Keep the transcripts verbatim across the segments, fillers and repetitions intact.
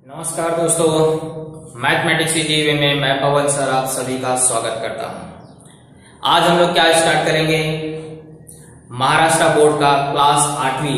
नमस्कार दोस्तों, मैथमेटिक्स की जीवी में मैं पवन सर आप सभी का स्वागत करता हूं। आज हम लोग क्या स्टार्ट करेंगे, महाराष्ट्र बोर्ड का क्लास आठवीं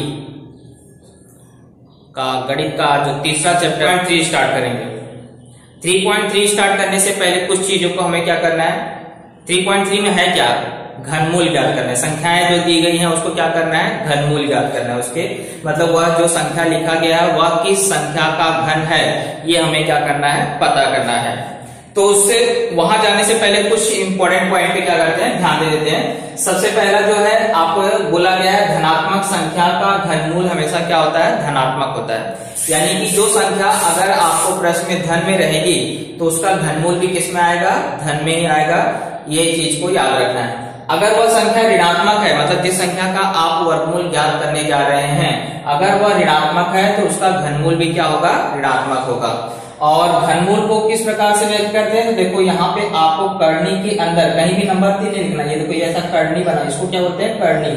का गणित का जो तीसरा चैप्टर थ्री स्टार्ट करेंगे। थ्री पॉइंट थ्री स्टार्ट करने से पहले कुछ चीजों को हमें क्या करना है, थ्री पॉइंट थ्री में है क्या, घनमूल ज्ञात करना है। संख्याएं जो दी गई हैं उसको क्या करना है, घनमूल ज्ञात करना है। उसके मतलब वह जो संख्या लिखा गया है वह किस संख्या का घन है, ये हमें क्या करना है, पता करना है। तो उससे वहां जाने से पहले कुछ इंपॉर्टेंट पॉइंट पे क्या करते हैं, ध्यान दे देते हैं। सबसे पहला जो है आपको बोला गया है, धनात्मक संख्या का घनमूल हमेशा क्या होता है, धनात्मक होता है। यानी कि जो संख्या अगर आपको प्रश्न में धन में रहेगी तो उसका घनमूल भी किस में आएगा, धन में ही आएगा। ये चीज को याद रखना है। अगर वह संख्या ऋणात्मक है, मतलब जिस संख्या का आप वर्गमूल ज्ञात करने जा रहे हैं, अगर वह ऋणात्मक है तो उसका घनमूल भी क्या होगा, ऋणात्मक होगा। और घनमूल को किस प्रकार से व्यक्त करते हैं, तो देखो यहाँ पे आपको करनी के अंदर कहीं भी नंबर तीन नहीं लिखना। ये देखो ये ऐसा करनी बना, इसको क्या बोलते हैं, करनी।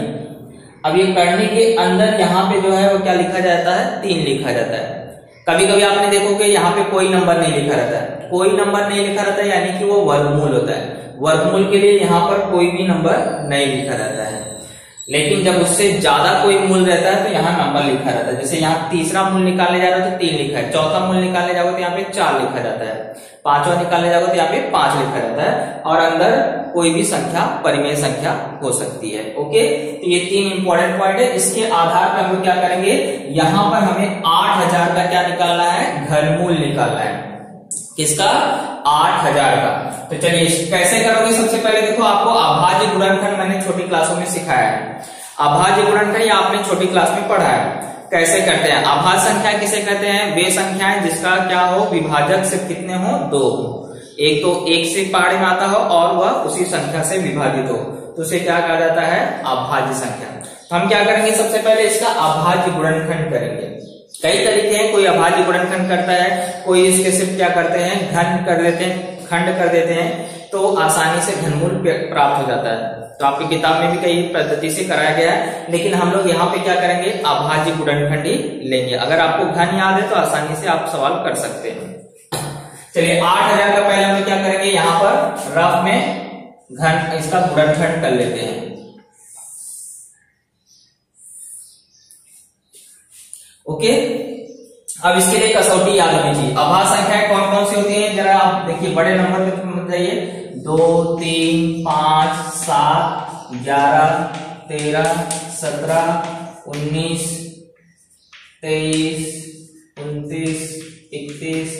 अब ये करनी के अंदर यहाँ पे जो है वो क्या लिखा जाता है, तीन लिखा जाता है। कभी कभी आपने देखोगे यहाँ पे कोई नंबर नहीं लिखा रहता है, कोई नंबर नहीं लिखा रहता है यानी कि वो वर्गमूल होता है। वर्गमूल के लिए यहाँ पर कोई भी नंबर नहीं लिखा रहता है। लेकिन जब उससे ज्यादा कोई मूल रहता है तो यहाँ नंबर लिखा रहता है। जैसे यहाँ तीसरा मूल निकालने जा रहा है तो तीन लिखा है, चौथा मूल निकालने जाओगे तो यहाँ पे चार लिखा जाता है, पांचवा निकालने जाओगे तो यहाँ पे पांच लिखा रहता है। और अंदर कोई भी संख्या परिमेय संख्या हो सकती है। ओके, तो ये तीन इंपॉर्टेंट पॉइंट है। इसके आधार पर हम लोग क्या करेंगे, यहाँ पर हमें आठ हजार का क्या निकालना है, घनमूल निकालना है। किसका, आठ हजार का। तो चलिए कैसे करोगे, सबसे पहले देखो आपको अभाज्य गुणनखंड मैंने छोटी क्लासों में सिखाया है। अभाज्य गुणनखंड ये आपने छोटी क्लास में पढ़ा है। कैसे करते हैं, अभाज्य संख्या किसे कहते हैं, वे संख्याएं जिसका क्या हो, विभाजक सिर्फ कितने हो, दो हो। एक तो एक से पहाड़े में आता हो और वह उसी संख्या से विभाजित हो, तो उसे क्या कहा जाता है, अभाज्य संख्या। तो हम क्या करेंगे, सबसे पहले इसका अभाज्य गुणनखंड करेंगे। कई तरीके हैं, कोई अभाज्य गुणनखंड करता है, कोई इसके सिर्फ क्या करते हैं, घन कर देते हैं, खंड कर देते हैं, तो आसानी से घनमूल प्राप्त हो जाता है। तो आपकी किताब में भी कई पद्धति से कराया गया है, लेकिन हम लोग यहाँ पे क्या करेंगे, अभाज्य गुणनखंड ही लेंगे। अगर आपको घन याद है तो आसानी से आप सवाल कर सकते हैं। चलिए आठ हजार का पहले हम लोग क्या करेंगे, यहाँ पर रफ में घन इसका गुणनखंड कर लेते हैं। ओके, अब इसके लिए कसौटी याद होनी चाहिए। अभाज्य संख्याएं कौन कौन सी होती हैं, जरा आप देखिए, बड़े नंबर पे बताइए। दो, तीन, पांच, सात, ग्यारह, तेरह, सत्रह, उन्नीस, तेईस, उनतीस, इकतीस,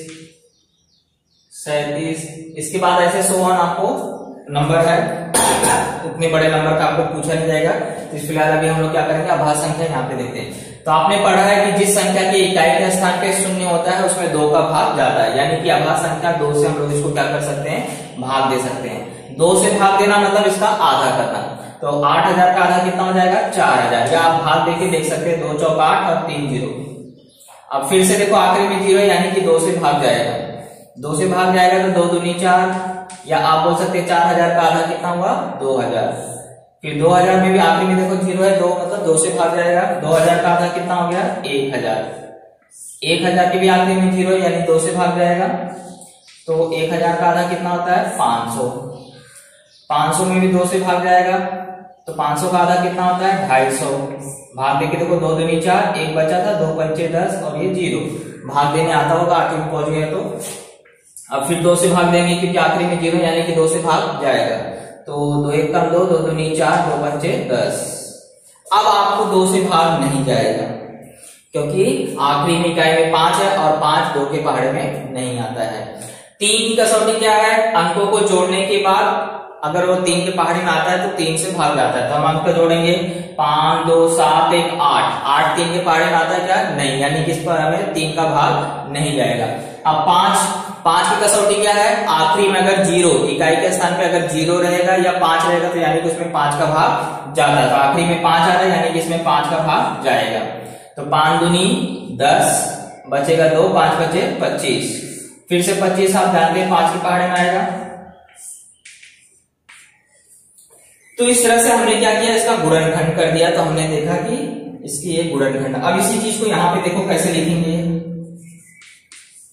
सैंतीस। इसके बाद ऐसे सोहन आपको नंबर है, इतने बड़े नंबर का आपको पूछा नहीं जाएगा। तो इस फिलहाल अभी हम लोग क्या करेंगे, अभाज्य संख्या यहाँ पे देखते हैं। तो आपने पढ़ा है कि जिस संख्या के इकाई के स्थान पे शून्य होता है उसमें दो का भाग जाता है। यानी कि अभाज्य संख्या दो से हम लोग इसको क्या कर सकते हैं, भाग दे सकते हैं। दो से भाग देना मतलब इसका आधा करना। तो आठ हजार का आधा कितना हो जाएगा, चार हजार। या आप भाग देके देख सकते हैं, दो चौक आठ और तीन जीरो। अब फिर से देखो आखिरी में जीरो, यानी कि दो से भाग जाएगा, दो से भाग जाएगा तो दो दूनी चार। या आप बोल सकते हैं चार हजार का आधा कितना हुआ, दो हजार। फिर दो हजार में भी आखिरी में देखो जीरो है, दो मतलब दो से भाग जाएगा। दो हजार का आधा कितना हो गया, एक हजार। एक हजार के भी आखिरी में जीरो है, यानी दो से भाग जाएगा। तो एक हजार का आधा कितना होता है, पांच सौ। पांच सौ में भी दो से भाग जाएगा, तो पांच सौ का आधा कितना होता है, ढाई सौ। भाग देके देखो, दो दूनी चार, एक बचा था, दो पंचे दस और ये जीरो। भाग देने आता होगा, आखिरी में पहुंच गया तो अब फिर दो से भाग देंगे क्योंकि आखिरी में जीरो, यानी कि दो से भाग जाएगा। तो दो एक कम दो, दो दूनी चार, दो पंचे दस। अब आपको दो से भाग नहीं जाएगा क्योंकि आखिरी में इकाई में पांच है और पांच दो के पहाड़े में नहीं आता है। तीन की कसौटी क्या है, अंकों को जोड़ने के बाद अगर वो तीन के पहाड़ी में आता है तो तीन से भाग जाता है। तो हम अंक को जोड़ेंगे, पांच दो सात एक आठ। आठ तीन के पहाड़ी में आता है क्या, नहीं, यानी कि इस पर हमें तीन का भाग नहीं जाएगा। अब पांच, पांच की कसौटी क्या है, आखिरी में अगर जीरो, इकाई के स्थान पे अगर जीरो रहेगा या पांच रहेगा तो यानी कि उसमें पांच का भाग जाता है। तो आखिरी में पांच आ रहा है, यानी कि इसमें पांच का भाग जाएगा। तो पांच दूनी दस, बचेगा दो, पांच बचे पच्चीस। फिर से पच्चीस आप जानते हैं पांच के पहाड़े में आएगा। तो इस तरह से हमने क्या किया, इसका गुणनखंड कर दिया। तो हमने देखा कि इसकी ये गुणनखंड। अब इसी चीज को यहाँ पे देखो कैसे लिखेंगे,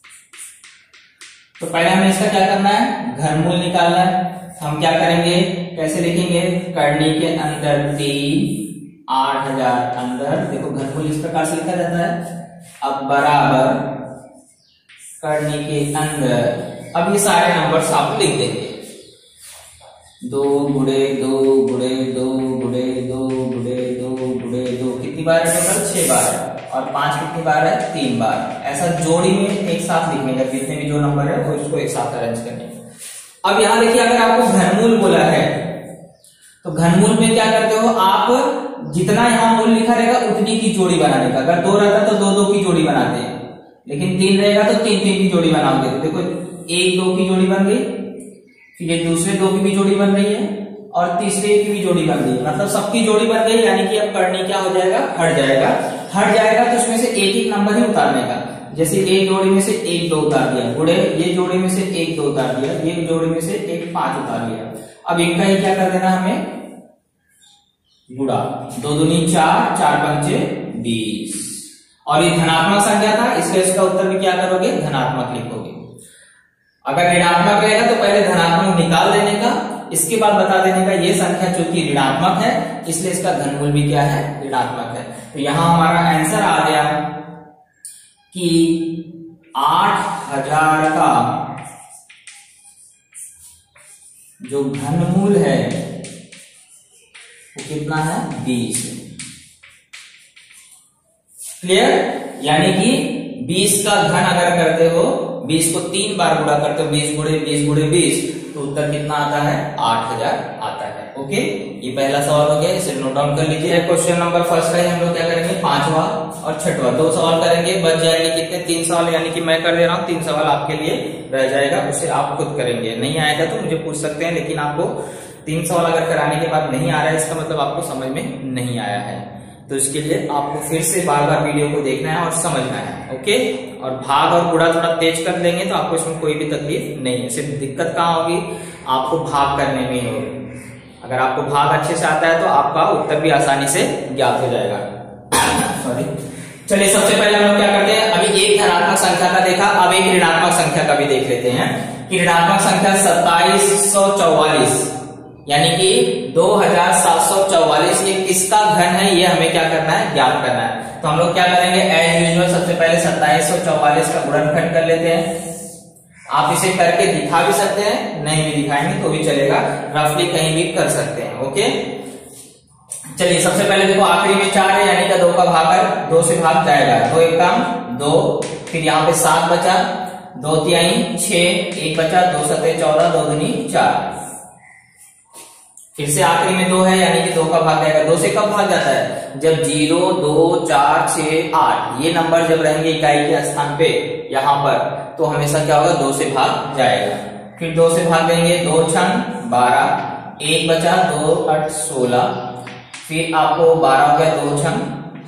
तो पहले हमें इसका क्या करना है, घनमूल निकालना है। हम क्या करेंगे, कैसे लिखेंगे, करनी के अंदर तीन, आठ हजार अंदर, देखो घनमूल इस प्रकार से लिखा जाता है। अब बराबर करनी के अंदर, अब ये सारे नंबर्स आप लिख देंगे, दो गुड़े दो गुड़े दो गुड़े दो गुड़े दो गुड़े दो, कितनी बार है टोटल, छह बार है, और पांच कितनी बार है, तीन बार। ऐसा जोड़ी में एक साथ लिखेंगे, जितने भी जो नंबर है वो इसको एक साथ अरेंज करने। अब यहां देखिए, अगर आपको घनमूल बोला है तो घनमूल में क्या करते हो आप, जितना यहाँ मूल लिखा रहेगा उतनी की जोड़ी बनाने का। अगर दो रहता तो दो दो की जोड़ी बनाते हैं, लेकिन तीन रहेगा तो तीन तीन की जोड़ी बनाओगे। तो देखो एक दो की जोड़ी बन गई, फिर ये दूसरे दो की भी जोड़ी बन रही है, और तीसरे की भी जोड़ी बन गई, मतलब सबकी जोड़ी बन गई। यानी कि अब करनी क्या हो जाएगा, हट जाएगा। हट जाएगा तो उसमें से एक एक नंबर ही उतारने का। जैसे एक जोड़ी में से एक दो उतार दिया, गुड़े ये जोड़ी में से एक दो उतार दिया, ये जोड़ी में से एक पांच उतार दिया। अब इनका ही क्या कर देना हमें, गुड़ा, दो दूनी चार, चार पंचे बीस, और ये धनात्मक संख्या था, इसलिए इसका उत्तर भी क्या करोगे, धनात्मक लिखोगे। अगर ऋणात्मक रहेगा तो पहले धनात्मक निकाल देने का, इसके बाद बता देने का ये संख्या चूंकि ऋणात्मक है इसलिए इसका घनमूल भी क्या है, ऋणात्मक है। तो यहां हमारा आंसर आ गया कि आठ हजार का जो घनमूल है वो कितना है, बीस। क्लियर, यानी कि बीस का घन अगर करते हो, बीस को तीन बार गुणा करते हो, बीस गुणे बीस गुणे बीस, तो उत्तर कितना आता है, आठ हजार आता है। ओके, ये पहला सवाल हो गया, इसे नोट डाउन कर लीजिए। क्वेश्चन नंबर फर्स्ट है, हम लोग क्या करेंगे, पांचवा और छठवा दो सवाल करेंगे, बच जाएंगे कितने, तीन सवाल। यानी कि मैं कर दे रहा हूँ, तीन सवाल आपके लिए रह जाएगा, उसे आप खुद करेंगे। नहीं आएगा तो मुझे पूछ सकते हैं, लेकिन आपको तीन सवाल अगर कराने के बाद नहीं आ रहा है, इसका मतलब आपको समझ में नहीं आया है। तो इसके लिए आपको फिर से बार बार वीडियो को देखना है और समझना है। ओके, और भाग और गुणा थोड़ा तेज कर लेंगे तो आपको इसमें कोई भी तकलीफ नहीं है। सिर्फ दिक्कत कहाँ होगी, आपको भाग करने में ही होगी। अगर आपको भाग अच्छे से आता है तो आपका उत्तर भी आसानी से ज्ञात हो जाएगा। सॉरी, चलिए सबसे पहले हम लोग क्या करते हैं, अभी एक धनात्मक संख्या का देखा, अब एक ऋणात्मक संख्या का भी देख लेते हैं कि ऋणात्मक संख्या सत्ताईस सौ चौवालीस यानी कि दो हजार सात सौ चौवालीस ये किसका घन है, ये हमें क्या करना है, ज्ञात करना है। तो हम लोग क्या करेंगे, एज यूजुअल सबसे पहले सत्ताईस सौ चौवालीस का गुणनखंड कर लेते हैं। आप इसे करके दिखा भी सकते हैं, नहीं भी दिखाएंगे तो भी चलेगा, रफली कहीं भी कर सकते हैं। ओके, चलिए सबसे पहले देखो आखिरी में चार है, यानी कि दो का भाग दो से भाग जाएगा, दो एक काम दो, फिर यहाँ पे सात बचा, दो तिहाई छह, एक बचा, दो सत्ते चौदह, दो दूनी चार, फिर से आखिरी में दो है, यानी कि दो का भाग जाएगा। दो से कब भाग जाता है, जब जीरो दो चार छह आठ ये नंबर जब रहेंगे इकाई के स्थान पे यहाँ पर, तो हमेशा क्या होगा, दो से भाग जाएगा। फिर दो से भाग देंगे, दो छन बारह, एक बचा, दो आठ सोलह, फिर आपको बारह हो गया, दो छन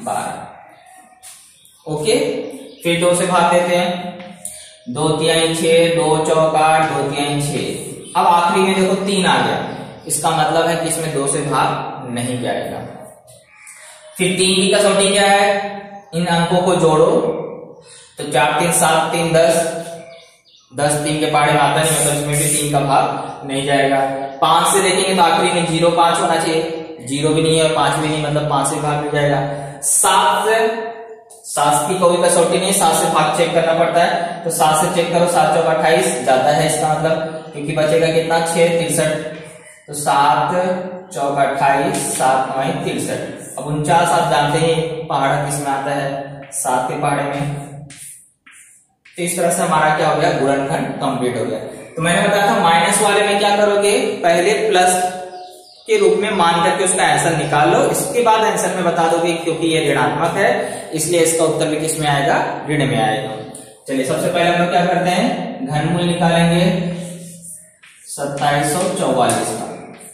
बारह। ओके, फिर दो से भाग देते हैं, दो तिहाई छह, दो चौक आठ, दो तिहाई छह। अब आखिरी में देखो तीन आ गया, इसका मतलब है कि इसमें दो से भाग नहीं जाएगा। फिर तीन की कसौटी क्या है, इन अंकों को जोड़ो, तो चार तीन सात, तीन दस, दस तीन के पाड़े में आता नहीं, मतलब इसमें भी तीन का भाग नहीं जाएगा। पांच से देखेंगे तो आखिरी में जीरो पांच होना चाहिए, जीरो भी नहीं है और पांच भी नहीं, मतलब पांच से भाग नहीं जाएगा। सात से, सात की कोई कसौटी नहीं, सात से भाग चेक करना पड़ता है, तो सात से चेक करो, सात चौक अट्ठाईस जाता है इसका मतलब, क्योंकि बचेगा कितना, छह तिरसठ, तो सात चौक अट्ठाईस, सात नौ तिरसठ। अब उनचास आप जानते हैं पहाड़ा किस में आता है, सात के पहाड़े में। तो इस तरह से हमारा क्या हो गया, गुणनखंड कंप्लीट हो गया। तो मैंने बताया था माइनस वाले में क्या करोगे, पहले प्लस के रूप में मान करके उसका आंसर निकाल लो, इसके बाद आंसर में बता दोगे, क्योंकि ये ऋणात्मक है इसलिए इसका उत्तर भी किस में आएगा, ऋण में आएगा। चलिए सबसे पहले हम लोग क्या करते हैं, घनमूल निकालेंगे सत्ताईस सौ चौवालीस का।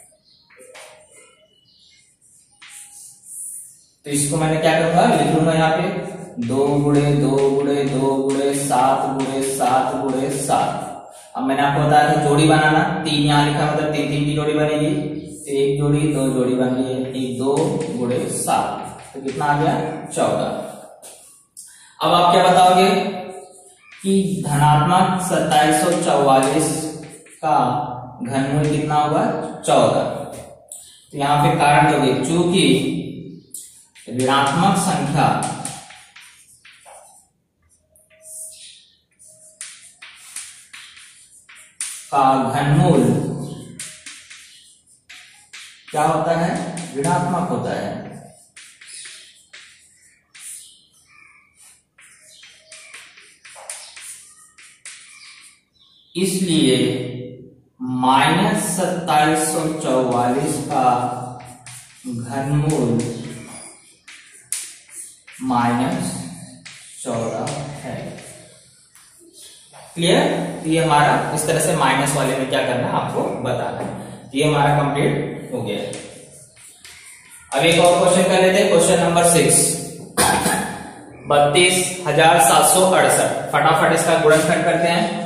तो इसको मैंने क्या करूंगा, लिख लूंगा यहाँ पे दो गुड़े दो गुड़े दो गुड़े सात गुड़े सात गुड़े सात। अब मैंने आपको बताया था जोड़ी बनाना, तीन यहाँ लिखा मतलब तीन तीन की जोड़ी बनेगी, एक जोड़ी दो जोड़ी बन रही है, एक दो गुड़े सात, तो कितना आ गया, चौदह। अब आप क्या बताओगे कि धनात्मक सत्ताईस सौ चौवालीस का घनमूल कितना होगा, चौदह। तो यहाँ पे कारण दोगे, चूंकि ऋणात्मक संख्या का घनमूल क्या होता है, ऋणात्मक होता है। इसलिए माइनस सत्ताईस सौ चौवालीस का घनमूल माइनस चौदह है। क्लियर? तो ये हमारा इस तरह से माइनस वाले में क्या करना है आपको बताना है। ये हमारा कंप्लीट हो गया है। अब एक और क्वेश्चन कर लेते हैं, क्वेश्चन नंबर सिक्स। बत्तीस हजार सात सौ अड़सठ, फटाफट इसका गुणनखंड करते हैं।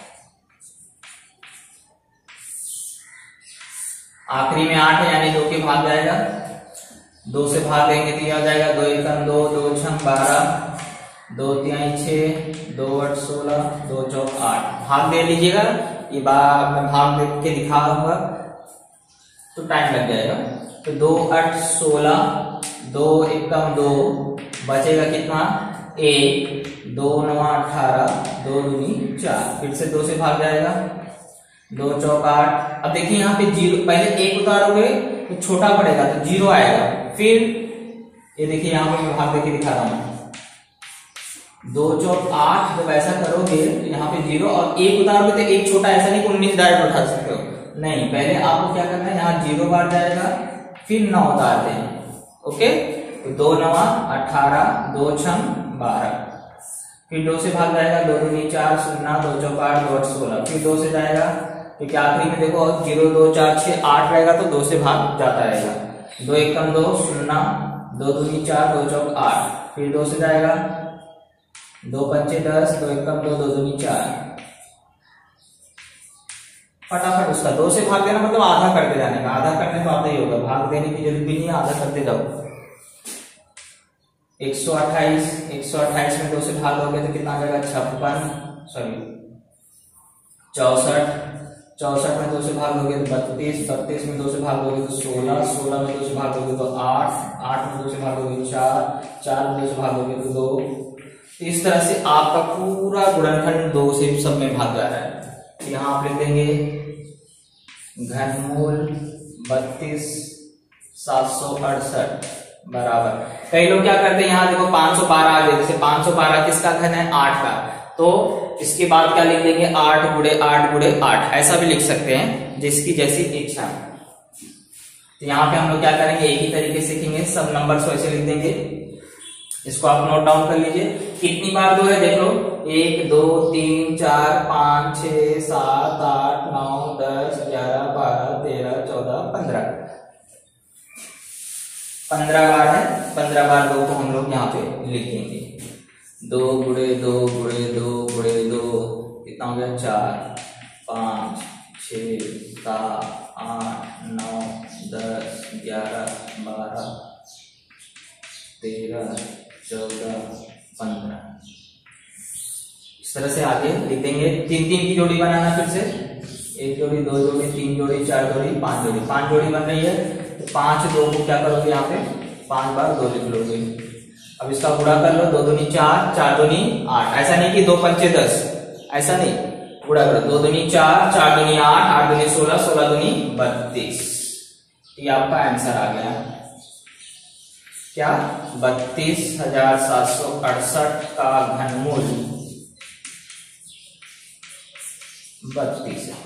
आखिरी में आठ है यानी दो के भाग जाएगा, दो से भाग देंगे तो यह हो जाएगा दो एकम दो, दो छम बारह, दो तिहाई छह, दो आठ सोलह, दो चौक आठ। भाग दे लीजिएगा, ये बार मैं भाग दे के दिखा दूंगा तो टाइम लग जाएगा। तो दो आठ सोलह, दो एकम दो, बचेगा कितना एक, दो नौ अठारह, दो दूनी चार, फिर से दो से भाग जाएगा, दो चौक आठ। अब देखिए यहाँ पे जीरो, पहले एक उतारोगे तो छोटा पड़ेगा तो जीरो आएगा, फिर ये देखिए यहाँ पे मैं भाग देके दिखा रहा हूं, दो चौक आठ। जब ऐसा करोगे तो यहाँ पे जीरो और एक उतारोगे तो एक छोटा, ऐसा नहीं उन्नीस डायरेक्ट उठा सकते हो, नहीं, पहले आपको क्या करना है, यहाँ जीरो बार जाएगा फिर नौ उतारते हैं। ओके, तो दो नवा अठारह, दो छम बारह, फिर दो से भाग जाएगा, दो दूनी चार, शून्य, दो चौक आठ, दो आठ सोलह, फिर दो से जाएगा तो क्या आखिरी में देखो जीरो दो चार छह आठ रहेगा तो दो से भाग जाता रहेगा, दो एकम दो, शून्य, दो दूनी चार, दो चौक आठ, फिर दो से जाएगा, दो पंचे दस, दो एकम दो, दो दूनी चार। फटाफट उसका दो से भाग देना मतलब आधा करते जाने का, आधा करने तो आता ही होगा, भाग देने की जरूरत भी नहीं है, आधा करते जाओ। एक सौ अट्ठाईस, एक सौ अट्ठाईस में दो से भाग दोगे तो कितना आ जाएगा, छप्पन, सॉरी चौसठ, चौसठ में दो से भाग दोगे तो बत्तीस, बत्तीस में दो से भाग दोगे तो सोलह, सोलह में दो से भाग दोगे तो आठ, आठ में दो से भाग दोगे चार, चार में दो से भाग दोगे तो दो। इस तरह से आपका पूरा गुणनखंड दो से सब में भाग जा रहा है। यहाँ आप लिख देंगे घनमूल बत्तीस सात सौ अड़सठ बराबर, कई लोग क्या करते हैं, यहाँ देखो पांच सौ बारह आ गए, जैसे पांच सौ बारह किसका घन है, आठ का, तो इसके बाद क्या लिख देंगे, आठ गुड़े आठ गुड़े आठ, ऐसा भी लिख सकते हैं जिसकी जैसी इच्छा। तो यहाँ पे हम लोग क्या करेंगे, एक ही तरीके से लिखेंगे, सब नंबर वैसे लिख देंगे। इसको आप नोट डाउन कर लीजिए, कितनी बार दो है देख लो, एक दो तीन चार पांच छह सात आठ नौ दस ग्यारह बारह तेरह चौदह पंद्रह, पंद्रह बार है, पंद्रह बार दो को हम लोग यहाँ पे लिख देंगे। दो गुड़े दो गुड़े दो गुड़े दो कितना हो गया, चार, पांच, छ, सात, आठ, नौ, दस, ग्यारह, बारह, तेरह, चौदह, पंद्रह। इस तरह से आगे लिख देंगे। तीन तीन की जोड़ी बनाना, फिर से एक जोड़ी, दो जोड़ी, तीन जोड़ी, चार जोड़ी, पांच जोड़ी, पांच जोड़ी बन रही है तो पांच दो को क्या करोगे, यहाँ पे पांच बार दो लिख लोगे। अब इसका गुणा कर लो, दो दूनी चार, चार दूनी आठ, ऐसा नहीं कि दो पंचे दस, ऐसा नहीं, गुणा करो, दो दूनी चार, चार दूनी आठ, आठ दूनी सोलह, सोलह दूनी बत्तीस। ये आपका आंसर आ गया क्या, बत्तीस हजार सात सौ अड़सठ का घनमूल बत्तीस है।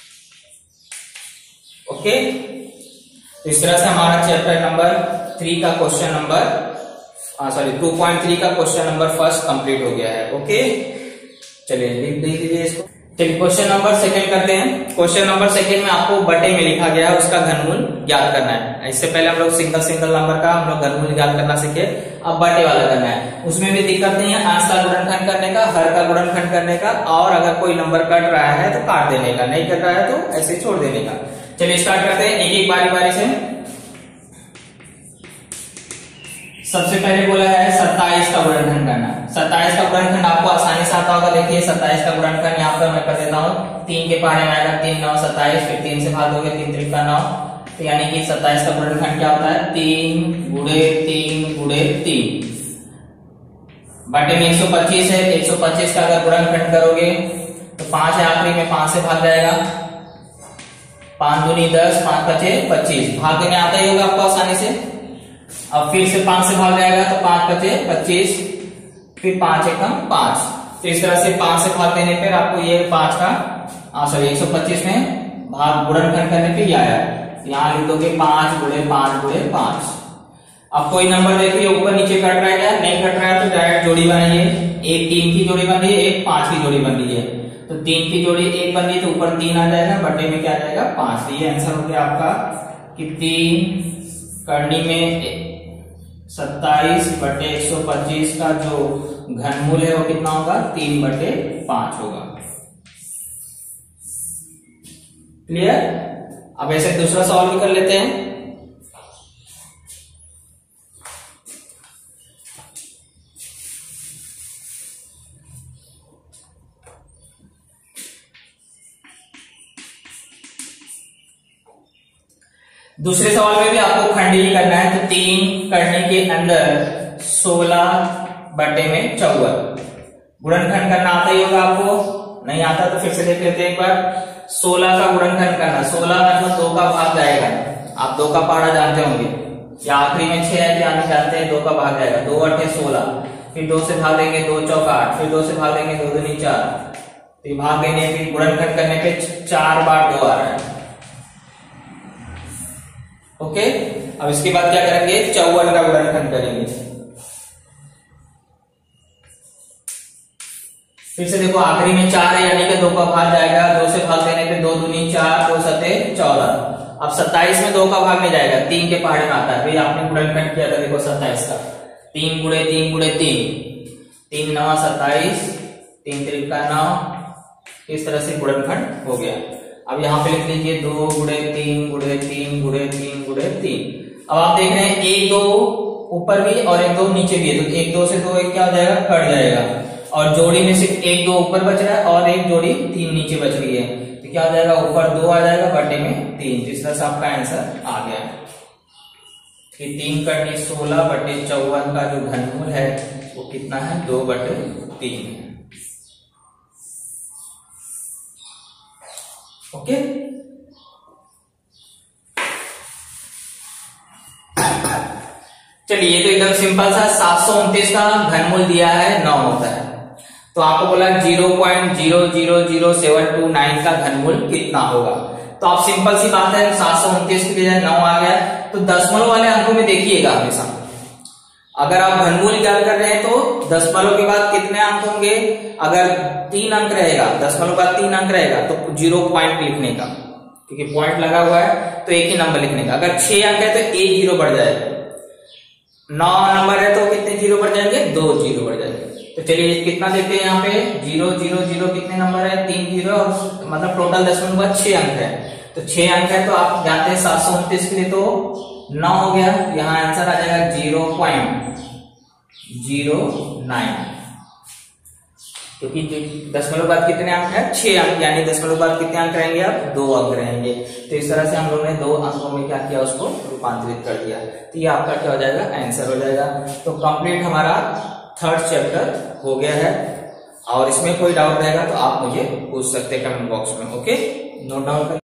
ओके, तो इस तरह से हमारा चैप्टर नंबर थ्री का question number sorry two point three का क्वेश्चन नंबर फर्स्ट कंप्लीट हो गया है। ओके, चलिए लिख दीजिए इसको। चलिए क्वेश्चन नंबर सेकंड करते हैं। क्वेश्चन नंबर सेकंड में आपको बटे में लिखा गया है, उसका घनमूल ज्ञात करना है। इससे पहले हम लोग सिंगल सिंगल नंबर का हम लोग घनमूल ज्ञात करना सीखे, अब बटे वाला करना है। उसमें भी दिक्कत नहीं है, अंश का गुणनखंड करने का, हर का गुणनखंड करने का, और अगर कोई नंबर कट रहा है तो काट देने का, नहीं कट रहा है तो ऐसे छोड़ देने का। चलिए स्टार्ट करते हैं एक एक बारी बारी से। सबसे पहले बोला है सत्ताईस का गुणनखंड करना। सत्ताईस का गुणनखंड आपको आसानी से आता होगा। देखिए सत्ताईस का गुणनखंड यहाँ पर मैं कर देता हूँ। तीन के पहाड़े में आएगा तीन नौ सत्ताईस, फिर तीन से भाग दोगे तीन त्रिका नौ, तो यानी कि सत्ताईस का गुणनखंड क्या होता है, तीन गुणे तीन गुणे तीन बटे में एक सौ पच्चीस है। एक सौ पच्चीस का अगर गुणनखंड करोगे तो पांच है आखिरी में, पांच से भाग जाएगा, पांच दूनी दस, पांच पचे पच्चीस, भाग देने आता ही होगा आपको आसानी से। अब फिर से पांच से भाग जाएगा तो पांच पचे पच्चीस, फिर पांच एकम पांच, तो इस तरह से पांच से भाग देने पर आपको ये पांच का सॉरी एक सौ पच्चीस में भाग गुणनखंड करने पे ये आया। यहाँ लिख दोगे पांच गुणे पांच गुणे पांच। अब कोई नंबर देखिए ऊपर नीचे कट रहा है क्या, नहीं कट रहा है तो डायरेक्ट जोड़ी बनाइए। एक तीन की जोड़ी बन रही है, एक पांच की जोड़ी बन रही है, तो तीन की जोड़ी एक बन रही है तो ऊपर तीन आ जाएगा, बटे में क्या आ जाएगा पांच। तो ये आंसर हो गया आपका कि तीन करनी में सत्ताईस बटे एक सौ पच्चीस का जो घनमूल है वो कितना होगा, तीन बटे पांच होगा। क्लियर। अब ऐसे दूसरा सवाल भी कर लेते हैं। दूसरे सवाल में भी आपको खंड ही करना है, तो तीन करने के अंदर सोलह बटे में चौवन गुणनखंड करना आता ही होगा आपको, नहीं आता तो फिर से देख लेते हैं एक बार। सोलह का गुणनखंड करना, सोलह मतलब दो का भाग जाएगा, आप दो का पहाड़ा जानते होंगे, या आखिरी में छह है क्या जानते हैं, दो का भाग जाएगा, दो अठे सोलह, फिर दो से भाग देंगे दो चौका आठ, फिर दो से भाग देंगे दो दूनी चार, फिर भाग देने फिर गुणनखंड करने पे चार बार दो आ रहा है। ओके, अब इसके बाद क्या करेंगे, चौवन का गुणनखंड करेंगे। फिर से देखो आखिरी में चार है यानी कि दो का भाग जाएगा, दो से भाग देने पे दो दूनी चार, दो सते चौदह। अब सत्ताईस में दो का भाग नहीं जाएगा, तीन के पहाड़े में आता है, भाई आपने गुणनखंड किया था देखो सत्ताईस का, तीन गुणे तीन गुणे तीन, तीन नवा सत्ताईस, तीन त्रिका नौ, इस तरह से गुणनखंड हो गया। अब यहाँ पे लिख लीजिए दो गुणे तीन गुणे तीन गुणे तीन गुणे तीन। अब आप देख रहे हैं एक दो ऊपर भी और एक दो नीचे भी है, तो एक दो से दो एक क्या हो जाएगा, कट जाएगा, और जोड़ी में सिर्फ एक दो ऊपर बच रहा है और एक जोड़ी तीन नीचे बच रही है, तो क्या हो जाएगा, ऊपर दो आ जाएगा बटे में तीन। इस तरह से आपका आंसर आ गया कि तीन कटनी सोलह बटे चौवन का जो घनमूल है वो कितना है, दो बटे तीन है। ओके, चलिए ये तो एकदम सिंपल सा, सात सौ उनतीस का घनमूल दिया है नौ होता है, तो आपको बोला zero point zero zero zero seven two nine का घनमूल कितना होगा। तो आप सिंपल सी बात है, सात सौ उनतीस की बजाय नौ आ गया, तो दशमलव वाले अंकों में देखिएगा हमेशा, अगर आप घनमूल ज्ञात कर रहे हैं तो दशमलव के बाद कितने अंक होंगे, अगर तीन अंक रहेगा, दशमलव का तीन अंक रहेगा तो जीरो पॉइंट लिखने का, क्योंकि पॉइंट लगा हुआ है तो एक ही नंबर लिखने का। अगर छह अंक है तो एक जीरो बढ़ जाएगा, नौ नंबर है तो कितने जीरो बढ़ जाएंगे, दो जीरो बढ़ जाएंगे। तो चलिए कितना देखते हैं यहाँ पे, जीरो जीरो जीरो कितने नंबर है, तीन जीरो, मतलब टोटल दशमलव बाद छह अंक है, तो छह अंक है तो आप जानते हैं सात सौ उनतीस के लिए तो नौ हो गया, यहाँ आंसर आ जाएगा जीरो पॉइंट जीरो नाइन, क्योंकि दशमलव बाद कितने अंक है, छह अंक, यानी दशमलव बाद कितने अंक रहेंगे, आप दो अंक रहेंगे। तो इस तरह से हम लोगों ने दो अंकों में क्या किया, उसको रूपांतरित कर दिया, तो ये आपका क्या हो जाएगा, आंसर हो जाएगा। तो कंप्लीट हमारा थर्ड चैप्टर हो गया है, और इसमें कोई डाउट रहेगा तो आप मुझे पूछ सकते हैं कमेंट बॉक्स में। ओके, नोट डाउन कर